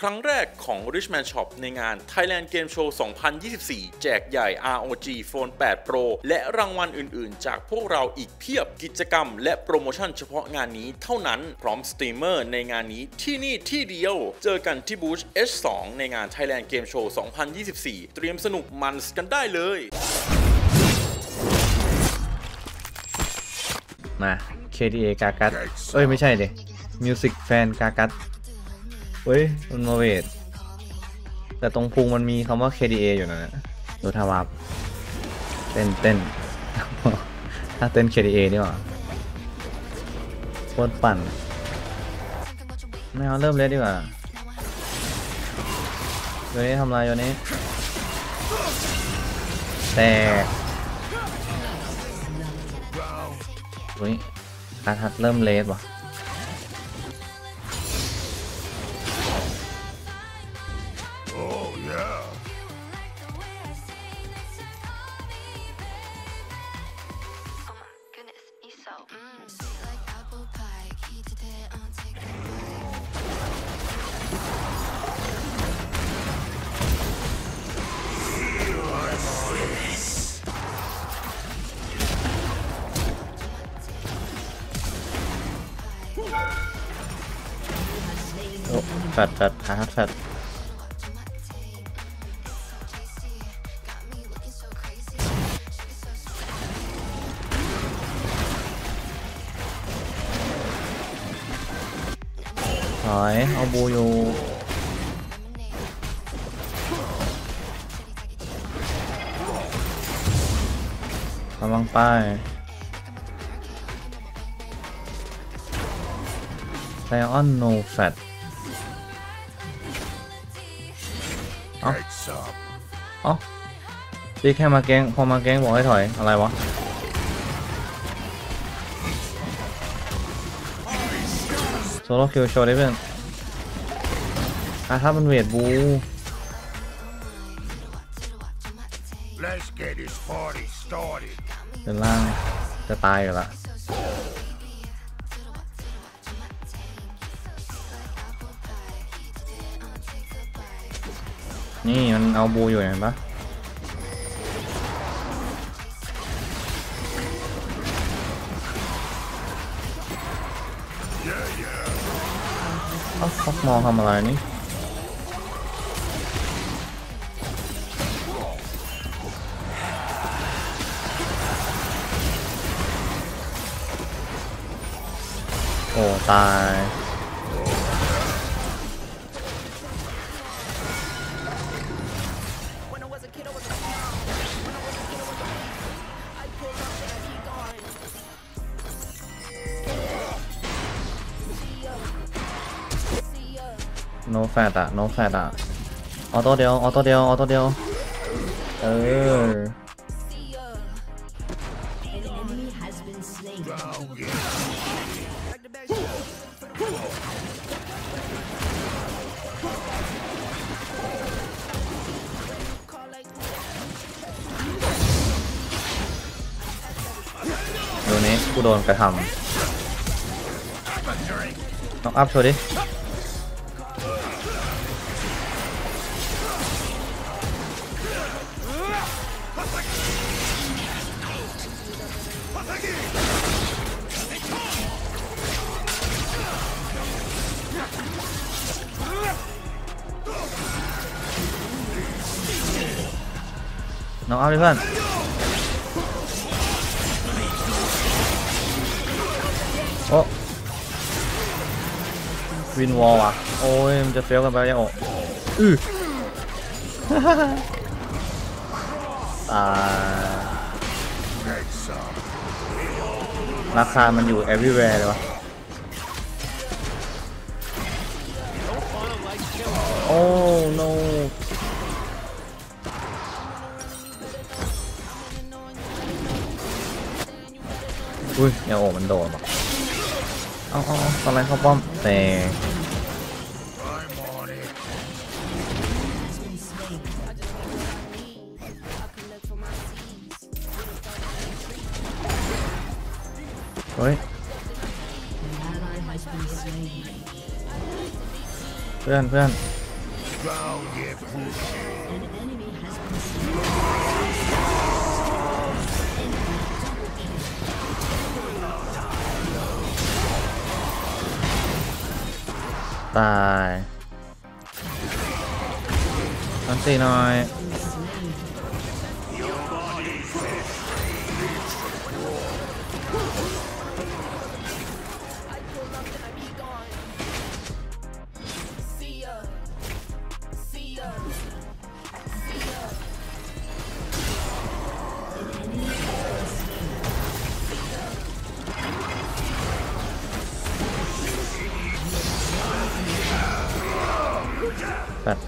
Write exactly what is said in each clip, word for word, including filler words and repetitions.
ครั้งแรกของ Richman Shop ในงาน Thailand Game Show สองพันยี่สิบสี่ แจกใหญ่ อาร์ โอ จี Phone แปด Pro และรางวัลอื่นๆจากพวกเราอีกเพียบกิจกรรมและโปรโมชั่นเฉพาะงานนี้เท่านั้นพร้อมสตรีมเมอร์ในงานนี้ที่นี่ที่เดียวเจอกันที่บูธ เอช สอง ในงาน Thailand Game Show สองพันยี่สิบสี่ เตรียมสนุกมันกันได้เลยมา เค ดี เอ กากัสเอ้ยไม่ใช่ดิ Music Fan กากัสเฮ้ยมันมาเวทแต่ตรงพุงมันมีคำว่า เค ดี เอ อยู่นะดูท่าวาบเต้นเต้นถ้าเต้น เค ดี เอ นี่หว่าโคตรปั่นไม่เอาเริ่มเล่นดีกว่าโยนี้ทำลายโยนี้แต่เฮ้ยการทัดเริ่มเลสว่ะแฟดแฟดหาแฟดถอยเอาบูอยู่กำลังไปไซออนโนแฟดอ๋ออ๋อตีแค่มาแก๊งพอมาแก๊งบอกให้ถอยอะไรวะโซโล่คิวโชว์ได้เพื่อนอ่ะถ้ามันเวทบูเป็นล่างจะตายอยู่ละนี่มันเอาบูอยู่เห็นปะเขามองทำอะไรนี่โอ้ตายโนแฟตอะโนแฟตอะออโต้เดียวออโต้เดียวออโต้เดียวเออดูนี้กูโดนกระทำน็อกอัพโชว์ดิน้องเอาดิเพื่อนโอ้วินวอลว่ะโอ้ยมันจะเฟลกันไปยังโอ้อือตายราคามันอยู่ everywhere เลยวะโอ้ noอุ้ยยังโอ้มันโดนว่ะเอาเอาตอนแรกเขาป้อมแต่เฮ้ยเพื่อนเพื่อนตายอันตีหน่อยแปด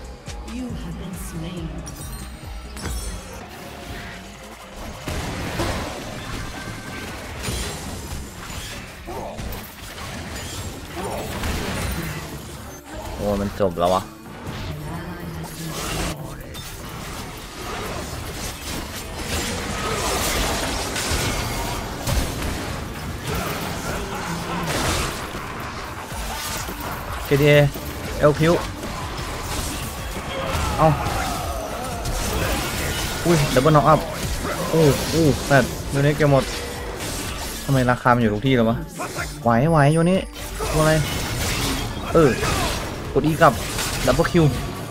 โอ้มันจบแล้ววะเค ดี เอ เอลพิวเอาอุ้ยดับเบิลน็อกอัพโอ้โอ้แปดยูนิคเกมหมดทำไมราคามันอยู่ทุกที่เลยวะไหวไหวยูนิตัวอะไรเออกดอีกับดับเบิลคิว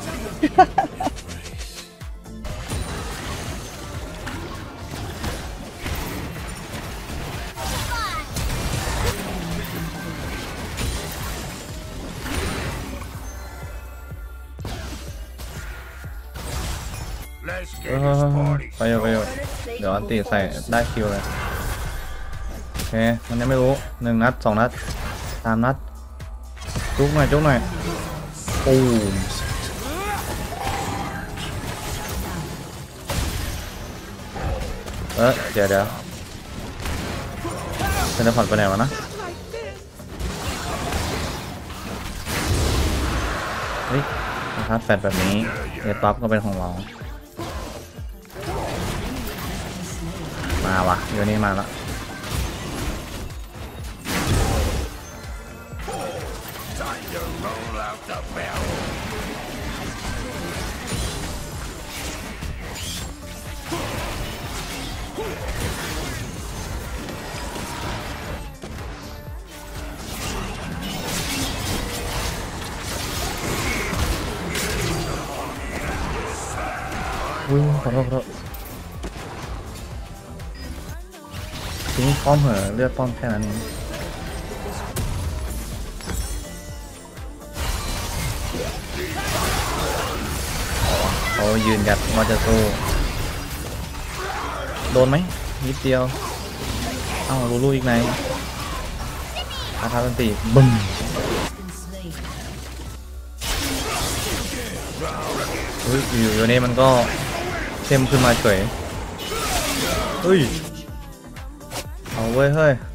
ไปอยู่ไปอยู่เดี๋ยวอันตีใส่ได้คิวเลยโอเคมันยังไม่รู้หนึ่งนัดสองนัดสามนัดจุกหน่อยจุกหน่อยปูมเออเดี๋ยวเดี๋ยวเซนเตอร์พอร์ตไปไหนวะนะเฮ้ยนะครับแฟดแบบนี้เอท็อปก็เป็นของเรามาวะเดี๋ยวนี้มาแล้วอุ้ยขอโทษขอโทษทิ้งป้อมเหอะเลือดป้อมแค่นั้นเองเขายืนยัดว่าจะสู้โดนไหมนิดเดียวเอ้าลูลูอีกไหนอาคาตันติบึ้มเฮ้ยอยู่อยู่นี่มันก็เข้มขึ้นมาเฉยเฮ้ยเอาเว้ยเฮ้ย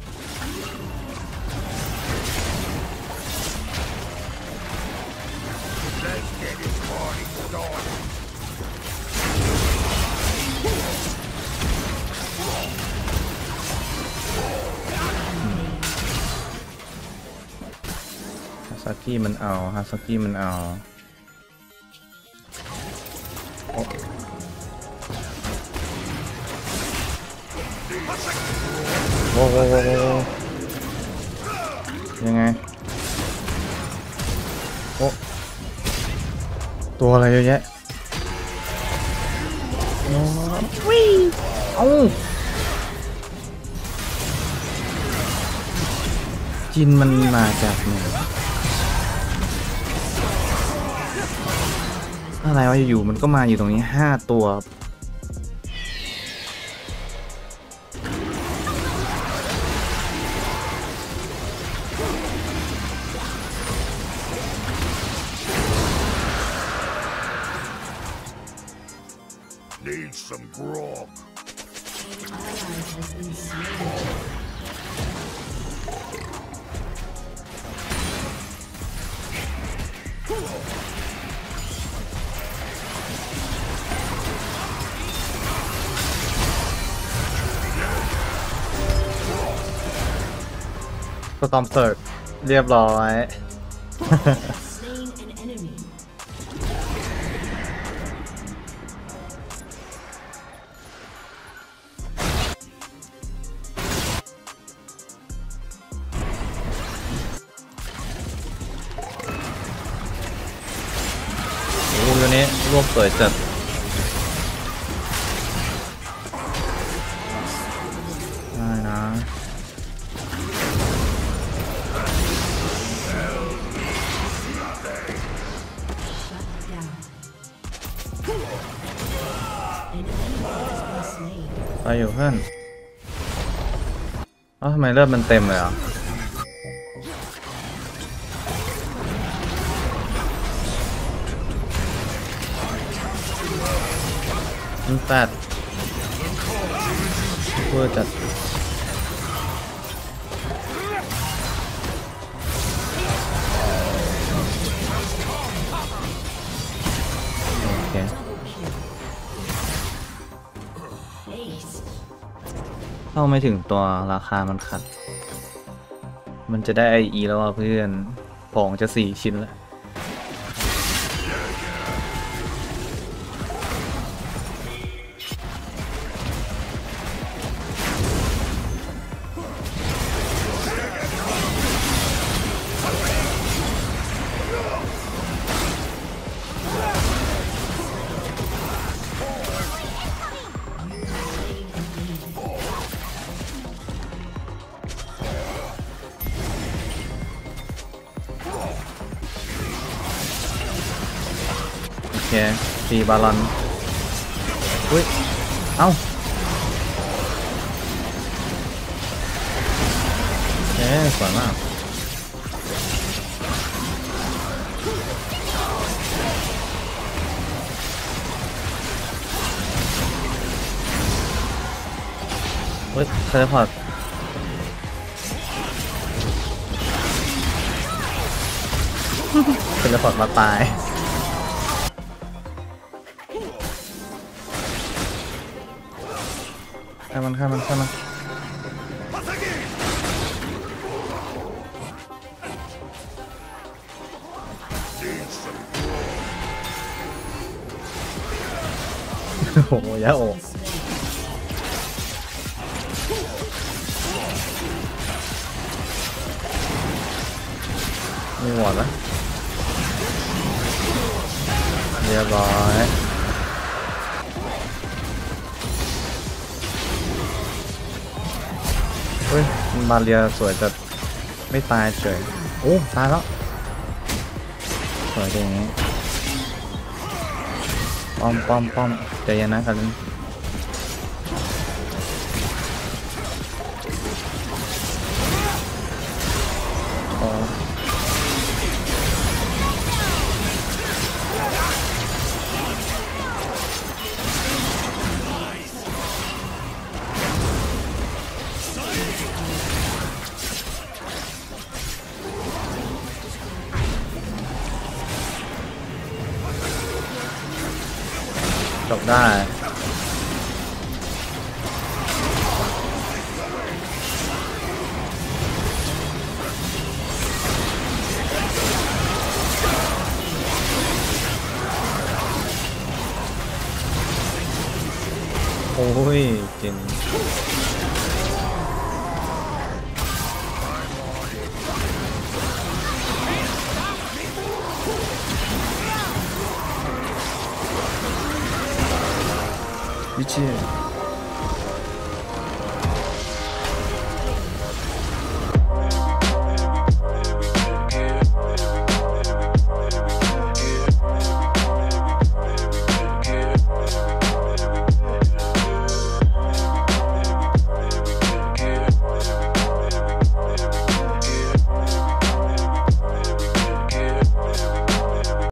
ฮาซากิมันเอาฮาซากิมันเอาโว้โว้โว้โว้ยังไงโอ้ตัวอะไรเยอะแยะวิ่งเอาจินมันมาจากไหนอะไรวะอยู่ๆมันก็มาอยู่ตรงนี้ห้าตัว Need some grog. An ally has been slain. สตอมเสิร์ฟเรียบร้อยนี้รวบสวยจัดได้นะ ไปอยู่เพื่อนเอ้าทำไมเลือดมันเต็มเลยอ่ะมันแปดเวอร์จัดโอเคเข้าไม่ถึงตัวราคามันขัดมันจะได้ ไอ อี แล้วอ่ะเพื่อนของจะสี่ชิ้นแล้วโอเคตีบาลอนอุ้ยเอ้าเอ๊ะสวยมากเฮ้ยเทเลพอร์ตเทเลพอร์ตมาตายข้ามันข้ามันข้ามันโอ้โหยะโอมีหวอดนะเรียบร้อยเฮ้ยบาเรียสวยแต่ไม่ตายเฉยโอ้ตายแล้วสวยอย่างงี้ป้อมป้อมป้อมใจเย็นนะครับโอ้จบได้โอ้ยจริงวิเชีย